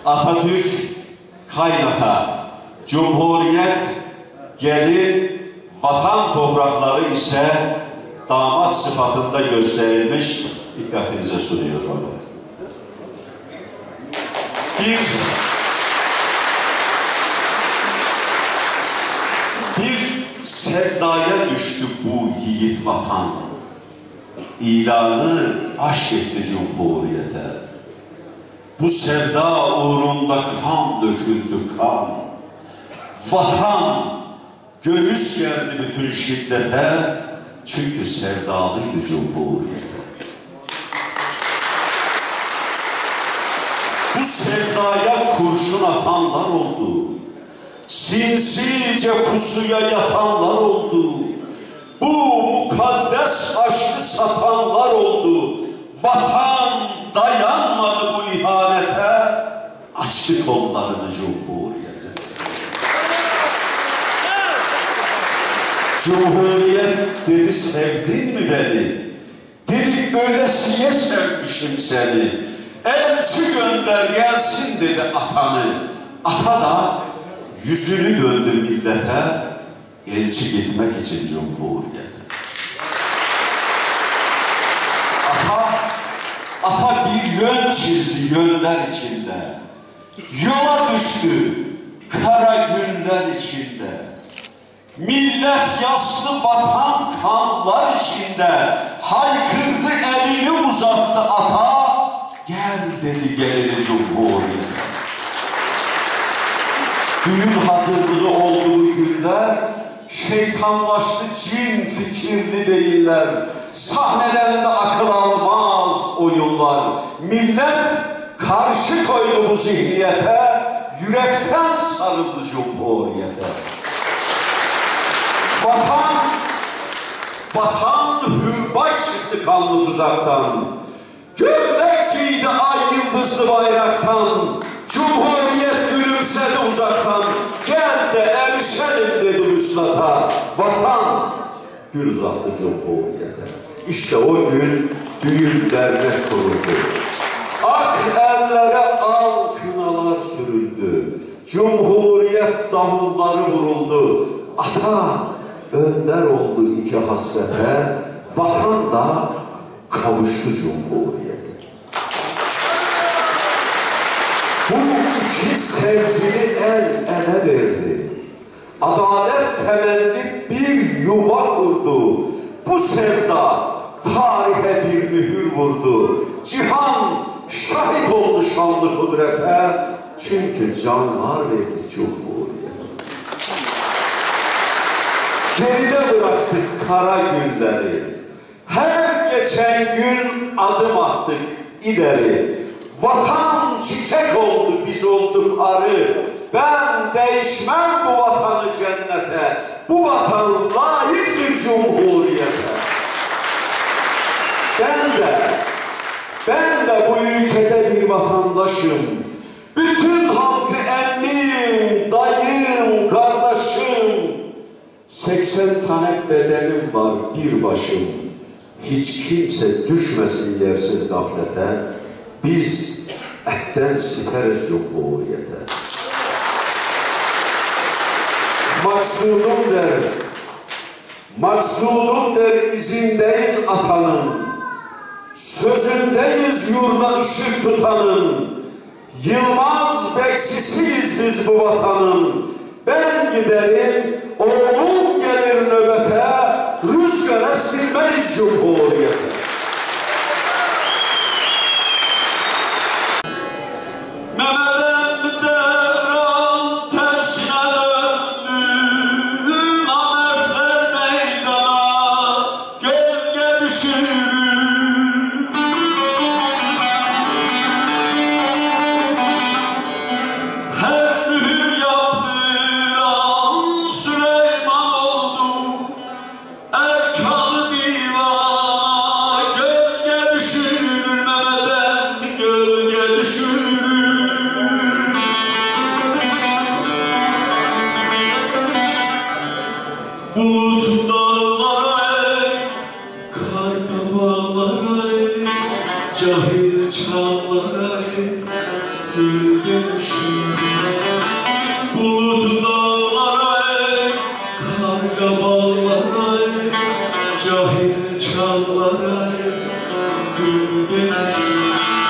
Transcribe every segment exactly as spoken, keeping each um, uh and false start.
Atatürk kaynata, Cumhuriyet gelin, vatan toprakları ise damat sıfatında gösterilmiş. Dikkatinize sunuyorum. Bir, bir sevdaya düştü bu yiğit vatan. İlanı aşk etti Cumhuriyete. Bu sevda uğrunda kan döküldü kan. Vatan göğüs geldi bütün şiddete. Çünkü sevdalıydı Cumhuriyete. Bu sevdaya kurşun atanlar oldu. Sinsice pusuya yatanlar oldu. Bu mukaddes aşkı satanlar oldu. Vatan dayanmadı bu ihanete. Açtı kollarını Cumhuriyete. Cumhuriyet dedi, sevdin mi beni? Dedi, öylesiye sevmişim seni. Elçi gönder gelsin dedi atanı. Ata da yüzünü döndü millete. Elçi gitmek için Cumhuriyete. Ata, ata bir yön çizdi yönler içinde. Yola düştü kara günler içinde. Millet yaslı vatan kanlar içinde. Haykırdı elini uzattı ata. Gel dedi gelini Cumhuriyete. Düğün hazırlığı olduğu günler, şeytanlaştı cin fikirli beyinler. Sahnelerinde akıl almaz oyunlar. Millet karşı koydu bu zihniyete. Yürekten sarıldı Cumhuriyete. Vatan, vatan hürbaş çıktı kanlı tuzaktan. Gömlek giydi ay yıldızlı bayraktan. Cumhuriyet gülümsedi uzaktan. Gel de erişelim dedi üslata. Vatan gül uzattı Cumhuriyete. İşte o gün düğün dernek kuruldu. Ak ellere al kınalar sürüldü. Cumhuriyet davulları vuruldu. Ata önder oldu iki hasrete. Vatan da kavuştu Cumhuriyete. Bu iki sevgili el ele verdi. Adalet temelli bir yuva kurdu. Bu sevda tarihe bir mühür vurdu. Cihan şahit oldu şanlı kudrete. Çünkü canlar verdi Cumhuriyete. Geride bıraktık kara günleri. Her geçen gün adım attık ileri. Vatan çiçek oldu, biz olduk arı. Ben değişmem bu vatanı cennete. Bu vatan layıktır Cumhuriyete. Ben de, ben de bu ülkede bir vatandaşım. Bütün halkı emmim, dayım, kardeşim. seksen tane bedenim var bir başım. Hiç kimse düşmesin yersiz gaflete. Biz etten siperiz Cumhuriyete. Maksudum der, maksudum der izindeyiz atanın. Sözündeyiz yurda ışık tutanın. Yılmaz bekçisiyiz biz bu vatanın. Ben giderim, oğlum gelir nöbete. Rüzgara silmeyiz Cumhuriyete. Gölge düşürür gelişim. Bulut dağlara, karga bağlara, cahil çağlara gül gelişim.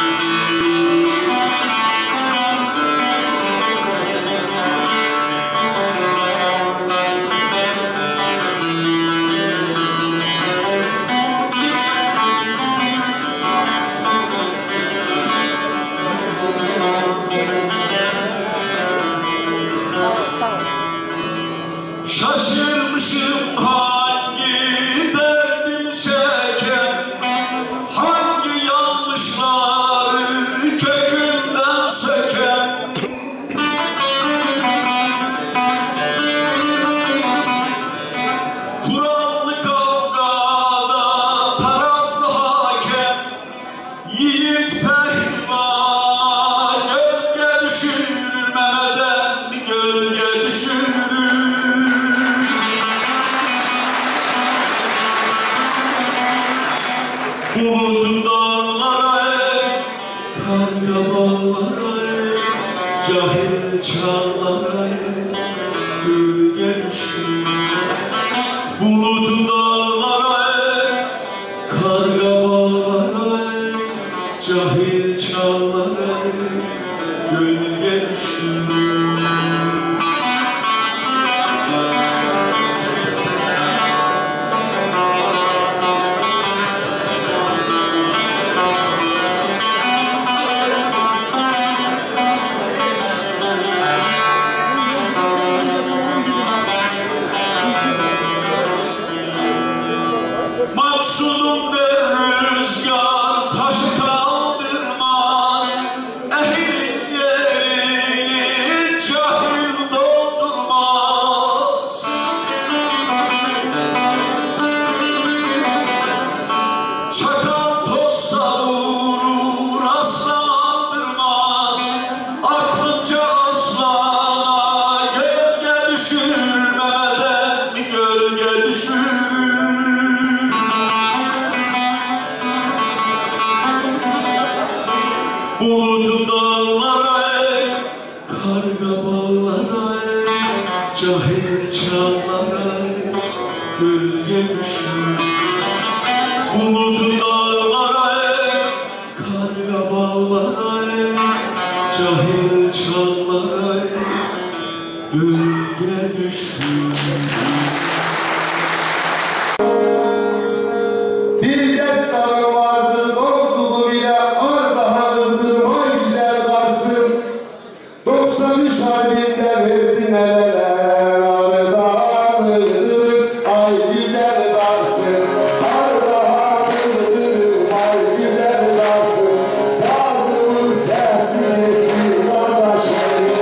Şaşırmışım hangi derdim çeken, hangi yanlışları kökünden söken. Kurallı kavgada taraflı hakem, yiğit pehlivan gölge düşürür, Mehmet'den gölge düşürür. Bulut dağlara, karga bağlara, cahil çağlara gül gelişim. Bulut dağlara, karga bağlara, cahil çağlara gül gelişim. Maksudum der rüzgar taşı kaldırmaz, ehil yerini cahil doldurmaz. Çakal tossa vurur, aslandırmaz, aklınca aslana gölge düşürür, Mehmet'den gölge düşürür. Bulut dağlara, karga bağlara, cahil çağlara gölge düşür. Bulut dağlara, karga bağlara, cahil çağlara gölge düşür. Bir destan vardır doğduğu ile Ardahan'ındır vay güzel Kars'ım. doksan üç harbinde verdin neler Ardahan'ındır ay güzel Kars'ım. Ardahan'ındır ay güzel Kars'ım. Sazımın sesini kardeşlerim.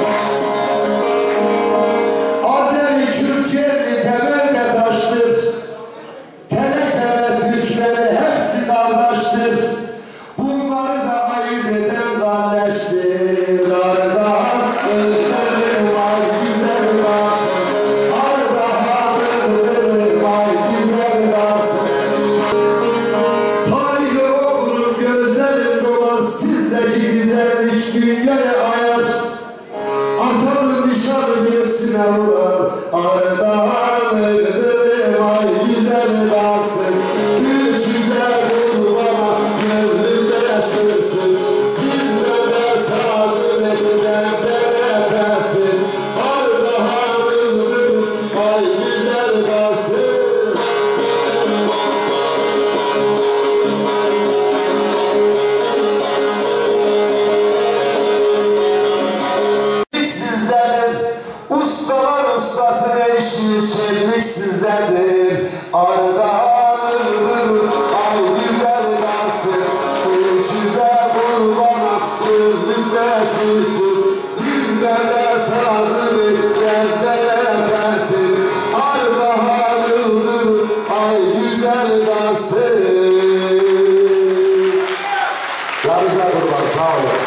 Azeri Kürt yerli temelde taştır. Teneke ve Türkleri hepsi kardeştir. Bunları da ayırt eden kardeştir. Ardahan'dır vay güzel Kars'ım. Ardahan'dır vay güzel Kars'ım. Tarihi okurum gözlerim dolar, sizdeki güzellik dünyaya ayar. Atanın nişanı göğsüne vurar. Ardahan'dır vay güzel Kars'ım. Üçüze kurbana gönlümde sürsün. Sizde de sazı bekler derepesin. Ardahan'dır vay güzel Kars'ım. Sizlerdir, ustalar ustası eşi çellik sizlerdir. Ardahan'dır ay güzel Kars'ım. Üçüze kurbana gönlümde sürsün. Sizde de sazı bekler derepesin. Ardahan'dır ay güzel Kars'ım. Yanınıza kurban, sağ olun.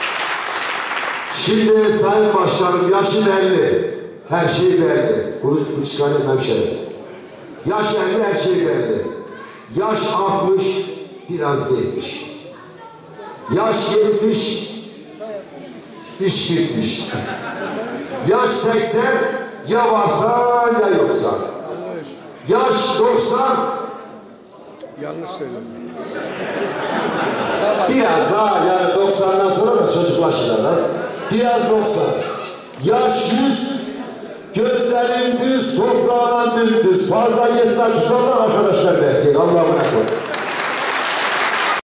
Şimdi Sayın Başkanım yaşın elli. Her şey belli. Bunu, bunu çıkardım hemşerim. Yaş elli, her şey belli. Yaş altmış, biraz değilmiş. Yaş yetmiş, İş bitmiş. Yaş seksen, ya varsa ya yoksa. Yaş doksan. Yanlış söyledim. Biraz daha, yani doksandan sonra da çocuklaşırlar. Biraz doksan. Yaş yüz, gözlerim düz, toprağına dümdüz. Fazla yetme tutarlar arkadaşlar bekleyin. Allah'a emanet olun.